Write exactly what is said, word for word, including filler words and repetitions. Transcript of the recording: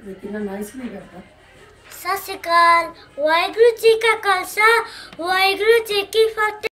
लेकिन ना नाइस नहीं करता। सत श्री अकाल। वाहिगुरु जी का खालसा वाहिगुरु जी की फतेह।